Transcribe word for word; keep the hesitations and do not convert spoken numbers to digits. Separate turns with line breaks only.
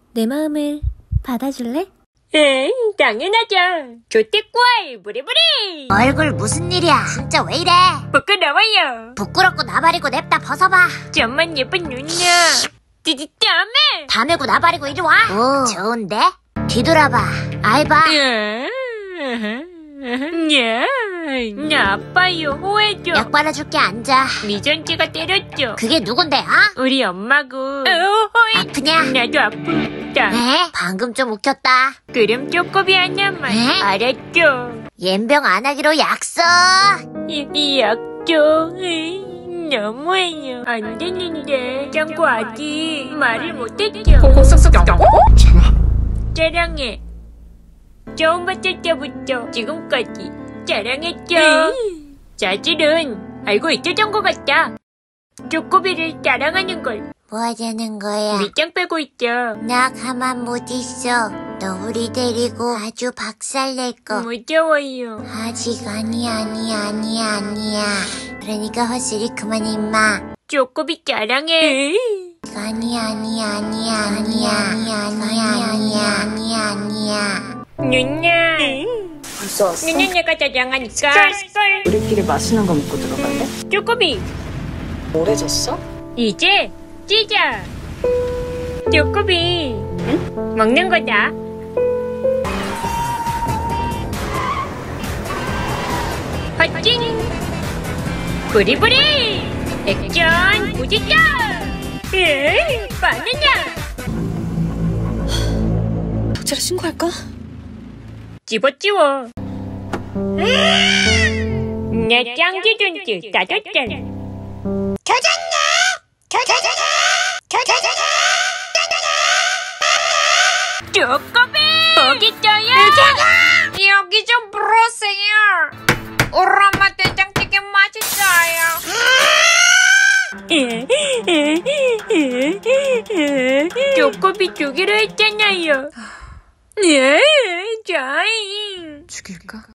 내 마음을 받아줄래?
에이, 당연하죠. 조태꿀 부리부리.
얼굴 무슨 일이야? 진짜 왜 이래?
부끄러워요.
부끄럽고 나발이고 냅다 벗어봐.
정말 예쁜 누나. 디디 다음에.
다메고 나발이고 이리 와. 오, 좋은데? 뒤돌아봐. 알바.
야, 나 아파요. 호해줘.
약 발라줄게. 앉아.
미전지가 때렸죠.
그게 누군데? 아?
우리 엄마고. 어, 호이.
아프냐?
나도 아프다.
에? 방금 좀 웃겼다.
그럼 쪼꼬비 하나만.
에?
알았죠.
옌병 안 하기로 약속.
이, 이 약죠. 에이, 너무해요. 안 되는데. 짱구 아직 말을 못했죠. 사랑해. 처음 봤을 때부터 지금까지 사랑했죠. 사실은 알고 있었던 것 같다. 쪼꼬비를 사랑하는 걸.
뭐 하자는 거야?
밑장 빼고 있죠.
나 가만 못 있어. 너 우리 데리고 아주 박살낼 거.
무서워요.
아직 아니야 아니야 아니야 아니야. 그러니까 헛소리 그만해 임마.
쪼꼬비 사랑해.
아니야 아니야 아니야 아니야 아니야 아니야 아니야 아니야 아니야.
누나.
벌써 왔어?
누나 내가 사랑하니까.
우리끼리 맛있는 거 먹고 들어갈래?
쪼꼬비.
오래졌어?
이제 찌자. 쪼꼬비. 응? 먹는 거다. 화이팅! 부리부리! 액션 부지자! 에이, 바나나!
경찰에 신고할까?
집어치워. 내 짱지돈지 따졌잖아.
겨졌네! 겨져져네! 겨져져네!
쪼꼬비! 거기 있어요! 여기 좀 불어세요. 우리 엄마 된장찌개 맛있어요. 쪼꼬비 주기로 했잖아요. 예, 자잉.
죽일까?